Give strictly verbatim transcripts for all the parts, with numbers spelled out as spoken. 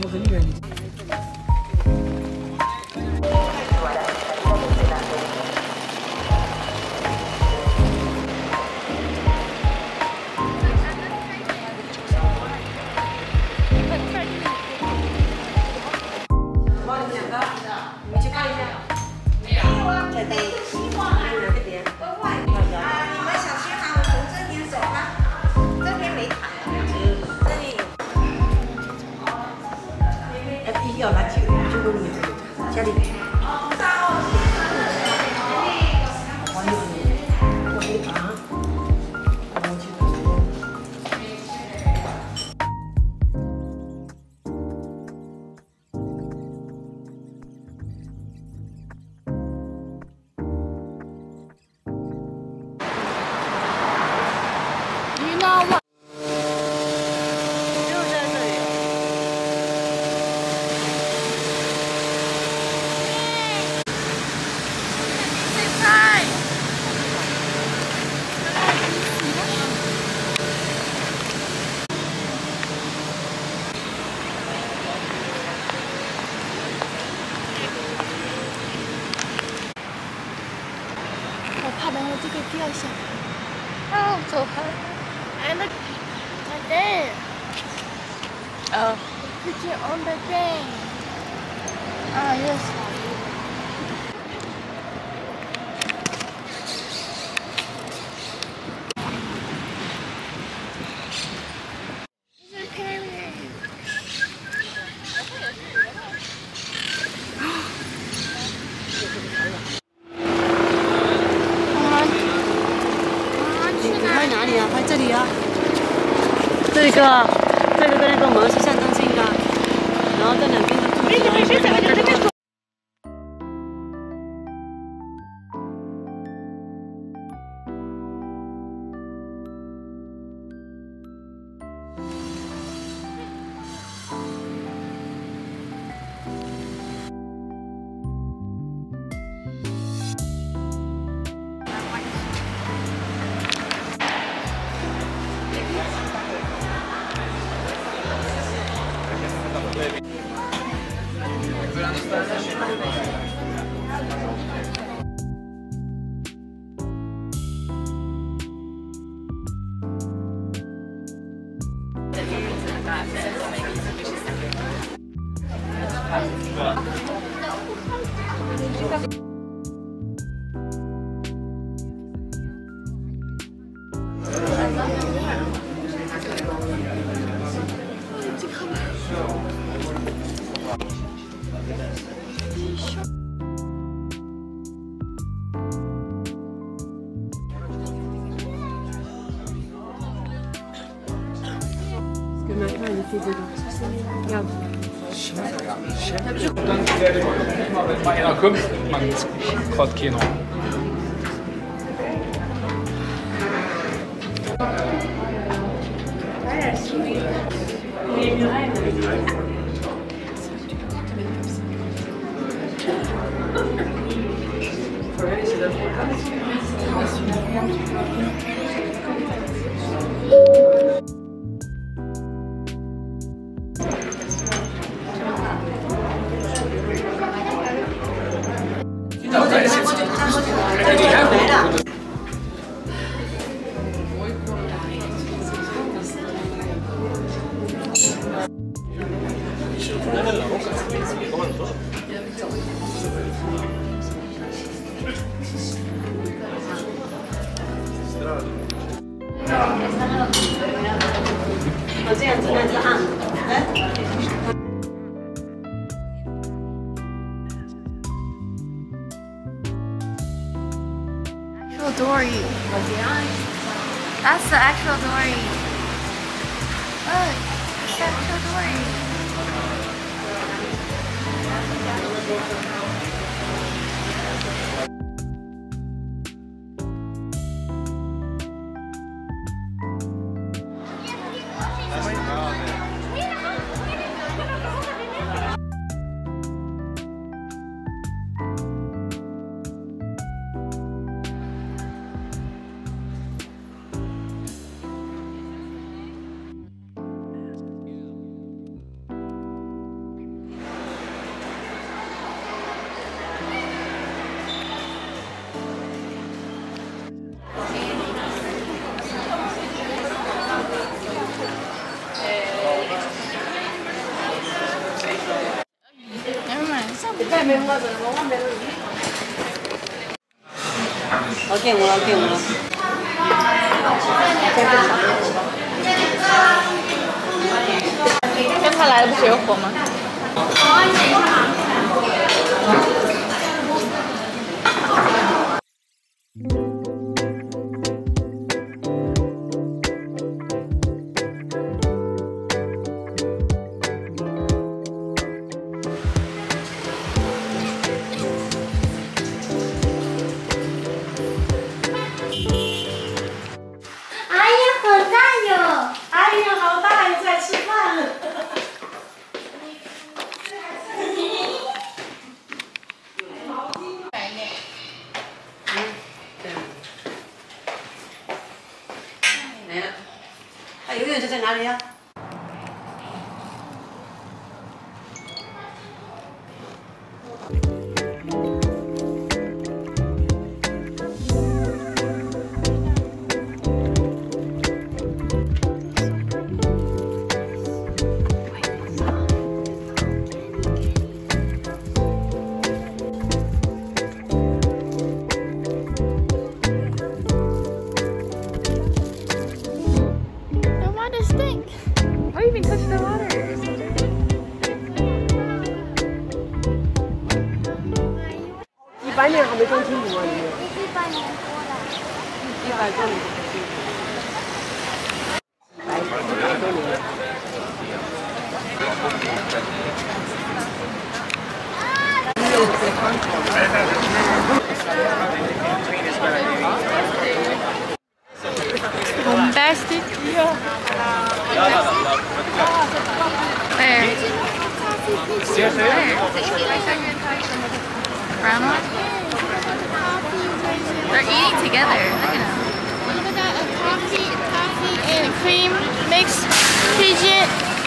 很远。要拿几个？就问你家里。我有你，我没打，我去打。 You know what? 我怕等会这个掉下来。哦，走开。I look right there. Oh. Put it on the thing. Ah, yes. It's a period. 你拍哪里啊？拍这里啊。这个，这个跟那个门是相当近的，然后这两边的柱子。Ja. Maar en dan komt man gaat geen op. 哦，这样子那就按。 Actual dory. That's the actual dory. Look, it's the actual dory. 我见我了，见我了。 刚才来的不是有火吗？ 他游泳池在哪里呀？ Why even touch the water? 一百年还没装清楚吗？你们？ 一百年多了。 一百多年。一百一百多年。 Bombastic? Yeah. Where? Where? Grandma? They're eating together. Look at them. Look at that, a coffee, coffee and cream mix pigeon.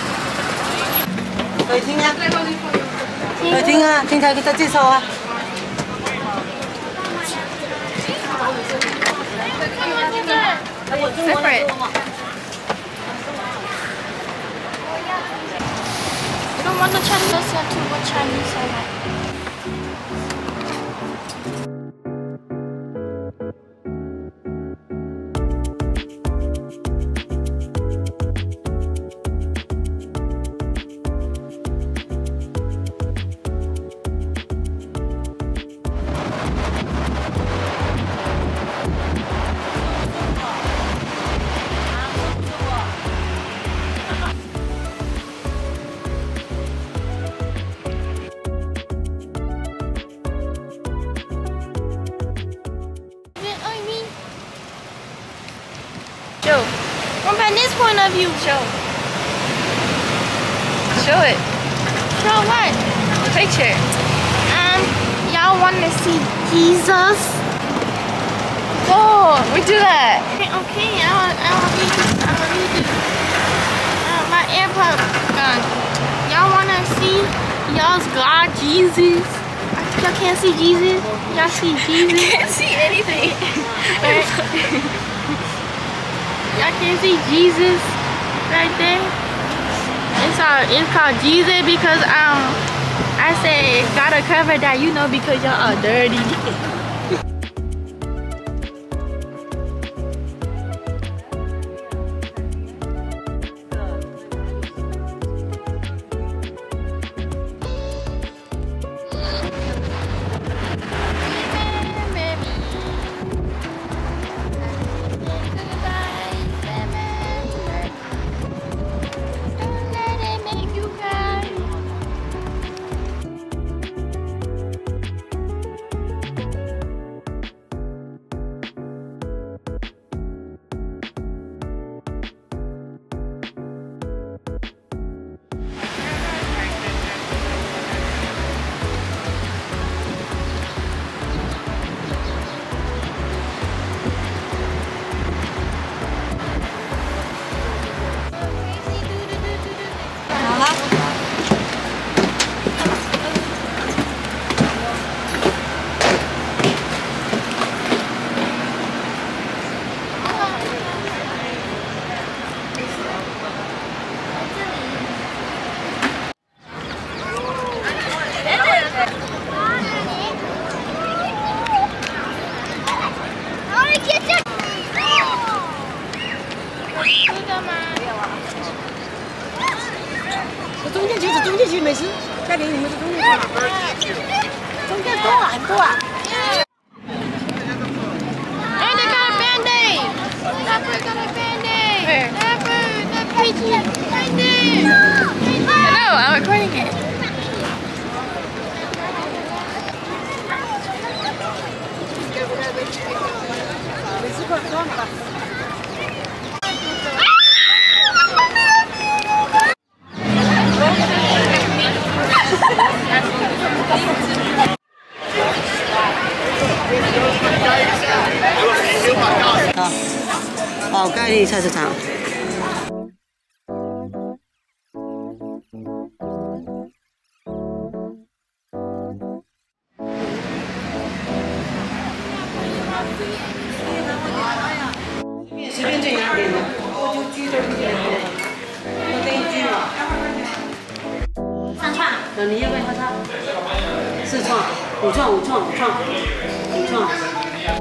可以听啊，可以听啊，听他给他介绍啊。 Separate. I don't want the Chinese listen to what Chinese I like. Show. From this point of view. Show. Show it. Show what? Picture. Um, y'all want to see Jesus? Go. We do that. Okay, okay, I'll, I'll read this. I'll read this. Uh, my AirPod gone. Y'all want to see y'all's God, Jesus? Y'all can't see Jesus? Y'all see Jesus? Can't see anything. Right? Y'all can see Jesus right there. It's all, it's called Jesus because um I said gotta cover that, you know, because y'all are dirty. 中间去没事，再给你们是中间去。中间多啊，很多啊。 哎，你看 Band-Aid， 那不是个 Band-Aid， 那不是那佩奇 Band-Aid。Hello, I'm recording it. 没事，快装吧。 好，宝盖利菜市场。随便这样点的，我就居这儿点的，我等一居嘛。三串。那你要不要喝茶？四串，五串，五串，五串，五串。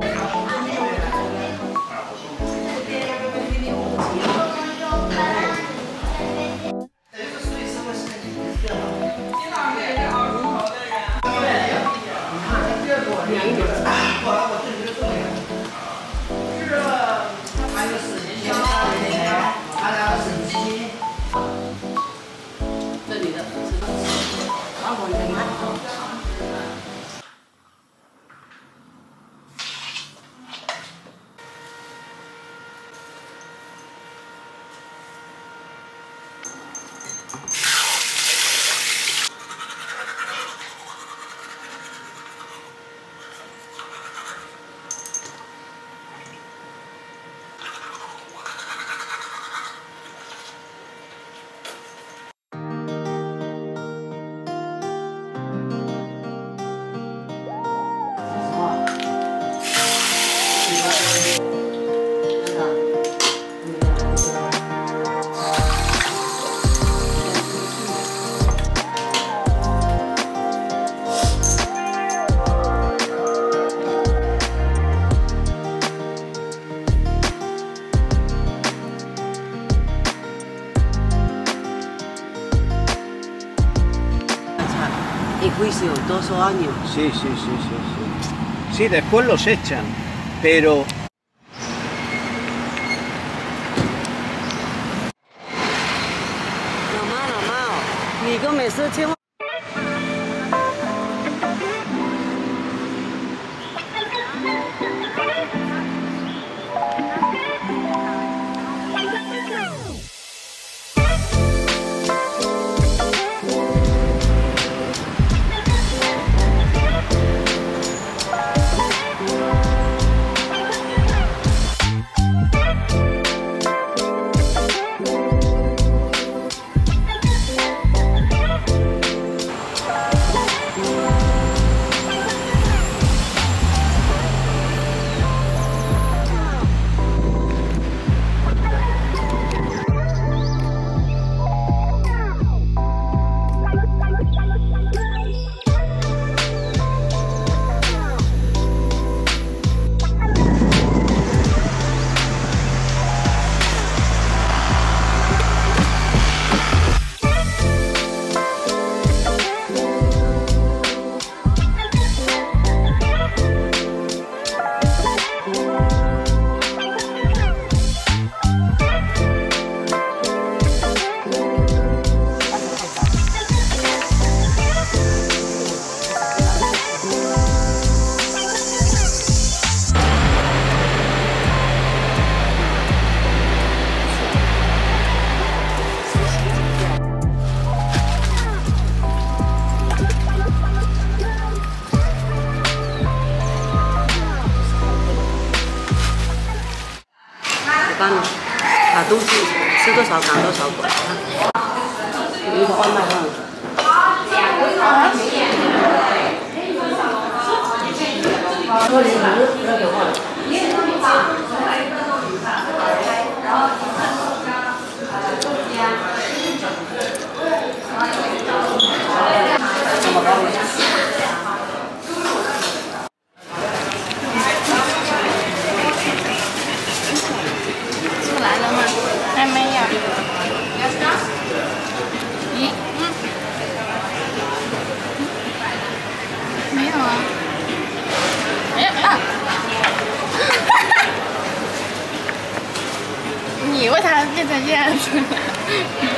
这里的是老婆，你看。 ¿Y juicio dos años? Sí, sí, sí, sí, sí. Sí, después los echan, pero... Mamá, mamá, 你跟美食千万。 帮你把东西吃多少赶多少滚。你换麦换。我你不要给我。 来了吗？还没有。咦，嗯。 变成这样子。